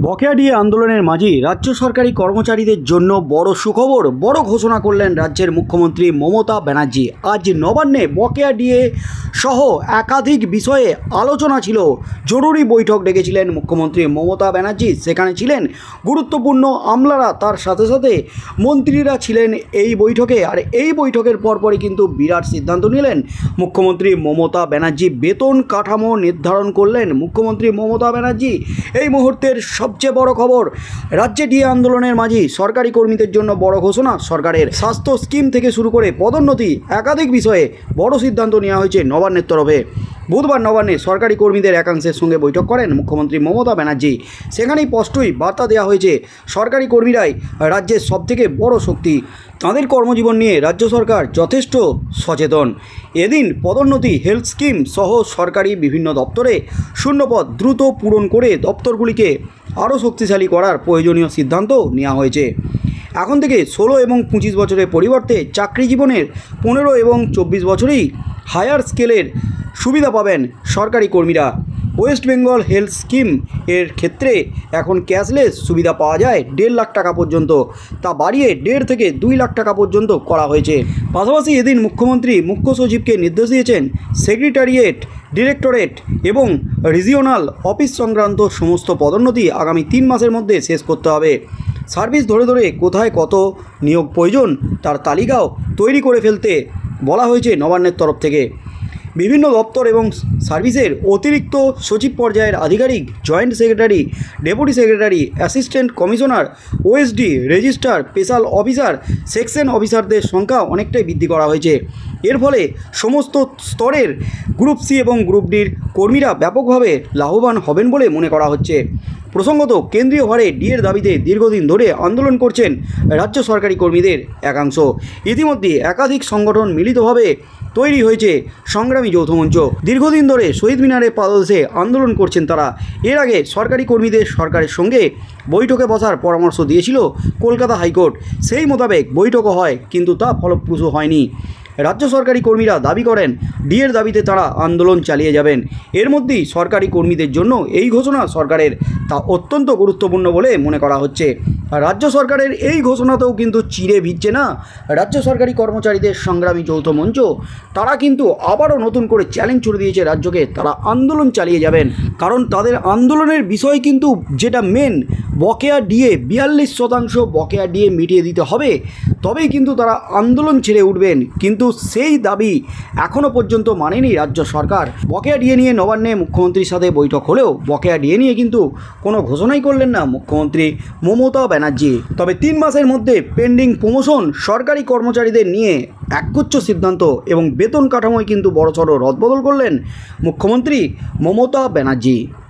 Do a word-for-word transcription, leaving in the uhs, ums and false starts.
বকেয়া ডিএ আন্দোলনের মাঝে রাজ্য সরকারি কর্মচারীদের জন্য বড় সুখবর, বড় ঘোষণা করলেন রাজ্যের মুখ্যমন্ত্রী মমতা ব্যানার্জি। আজ নবান্নে বকেয়া ডিএ সহ একাধিক বিষয়ে আলোচনা ছিল। জরুরি বৈঠক ডেকেছিলেন মুখ্যমন্ত্রী মমতা ব্যানার্জি। সেখানে ছিলেন গুরুত্বপূর্ণ আমলারা, তার সাথে সাথে মন্ত্রীরা ছিলেন এই বৈঠকে। আর এই বৈঠকের পরপরই কিন্তু বিরাট সিদ্ধান্ত নিলেন মুখ্যমন্ত্রী মমতা ব্যানার্জি। বেতন কাঠামো নির্ধারণ করলেন মুখ্যমন্ত্রী মমতা ব্যানার্জি। এই মুহূর্তের সবচেয়ে বড় খবর, রাজ্যে ডিএ আন্দোলনের মাঝে সরকারি কর্মীদের জন্য বড় ঘোষণা সরকারের। স্বাস্থ্য স্কিম থেকে শুরু করে পদোন্নতি একাধিক বিষয়ে বড় সিদ্ধান্ত নেওয়া হয়েছে নবান্নের তরফে। বুধবার নবান্নে সরকারি কর্মীদের একাংশের সঙ্গে বৈঠক করেন মুখ্যমন্ত্রী মমতা ব্যানার্জি। সেখানেই স্পষ্টই বার্তা দেওয়া হয়েছে, সরকারি কর্মীরাই রাজ্যের সবথেকে বড় শক্তি। তাঁদের কর্মজীবন নিয়ে রাজ্য সরকার যথেষ্ট সচেতন। এদিন পদোন্নতি, হেলথ স্কিম সহ সরকারি বিভিন্ন দপ্তরে শূন্যপদ দ্রুত পূরণ করে দপ্তরগুলিকে আরও শক্তিশালী করার প্রয়োজনীয় সিদ্ধান্ত নেওয়া হয়েছে। এখন থেকে ষোলো এবং পঁচিশ বছরের পরিবর্তে চাকরি জীবনের পনেরো এবং চব্বিশ বছরেই হায়ার স্কেলের সুবিধা পাবেন সরকারি কর্মীরা। ওয়েস্ট বেঙ্গল হেলথ স্কিম এর ক্ষেত্রে এখন ক্যাশলেস সুবিধা পাওয়া যায় দেড় লাখ টাকা পর্যন্ত, তা বাড়িয়ে দেড় থেকে দুই লাখ টাকা পর্যন্ত করা হয়েছে। পাশাপাশি এদিন মুখ্যমন্ত্রী মুখ্য সচিবকে নির্দেশ দিয়েছেন সেক্রেটারিয়েট, ডিরেক্টরেট এবং রিজিওনাল অফিস সংক্রান্ত সমস্ত পদোন্নতি আগামী তিন মাসের মধ্যে শেষ করতে হবে। সার্ভিস ধরে ধরে কোথায় কত নিয়োগ প্রয়োজন তার তালিকাও তৈরি করে ফেলতে বলা হয়েছে নবান্নের তরফ থেকে। বিভিন্ন দপ্তর এবং সার্ভিসের অতিরিক্ত সচিব পর্যায়ের আধিকারিক, joint secretary, deputy secretary, assistant commissioner, OSD, registrar, special officer, section অফিসারদের সংখ্যা অনেকটাই বৃদ্ধি করা হয়েছে। এর ফলে সমস্ত স্তরের গ্রুপ সি এবং গ্রুপ ডির কর্মীরা ব্যাপকভাবে লাভবান হবেন বলে মনে করা হচ্ছে। প্রসঙ্গত, কেন্দ্রীয় হারে ডিএর দাবিতে দীর্ঘদিন ধরে আন্দোলন করছেন রাজ্য সরকারি কর্মীদের একাংশ। ইতিমধ্যে একাধিক সংগঠন মিলিতভাবে তৈরি হয়েছে সংগ্রামী যৌথ মঞ্চ। দীর্ঘদিন ধরে শহীদ মিনারে পাদদেশে আন্দোলন করছেন তারা। এর আগে সরকারি কর্মীদের সরকারের সঙ্গে বৈঠকে বসার পরামর্শ দিয়েছিল কলকাতা হাইকোর্ট। সেই মোতাবেক বৈঠকও হয়, কিন্তু তা ফলপ্রসূ হয়নি। রাজ্য সরকারি কর্মীরা দাবি করেন ডিএর দাবিতে তারা আন্দোলন চালিয়ে যাবেন। এর মধ্যেই সরকারি কর্মীদের জন্য এই ঘোষণা সরকারের, তা অত্যন্ত গুরুত্বপূর্ণ বলে মনে করা হচ্ছে। আর রাজ্য সরকারের এই ঘোষণাতেও কিন্তু চিরে ভিজছে না রাজ্য সরকারি কর্মচারীদের সংগ্রামী যৌথ মঞ্চ। তারা কিন্তু আবারও নতুন করে চ্যালেঞ্জ ছুড়ে দিয়েছে রাজ্যকে, তারা আন্দোলন চালিয়ে যাবেন। কারণ তাদের আন্দোলনের বিষয় কিন্তু যেটা মেন, বকেয়া ডিএ বিয়াল্লিশ শতাংশ বকেয়া ডিএ মিটিয়ে দিতে হবে, তবেই কিন্তু তারা আন্দোলন ছেড়ে উঠবেন। কিন্তু সেই দাবি এখনও পর্যন্ত মানেনি রাজ্য সরকার। বকেয়া ডিএ নিয়ে নবান্নে মুখ্যমন্ত্রীর সাথে বৈঠক হলেও বকেয়া ডিএ নিয়ে কিন্তু কোনো ঘোষণাই করলেন না মুখ্যমন্ত্রী মমতা ব্যানার্জি। তবে তিন মাসের মধ্যে পেন্ডিং প্রমোশন, সরকারি কর্মচারীদের নিয়ে একগুচ্ছ সিদ্ধান্ত এবং বেতন কাঠামোয় কিন্তু বড়সড় রদবদল করলেন মুখ্যমন্ত্রী মমতা ব্যানার্জি।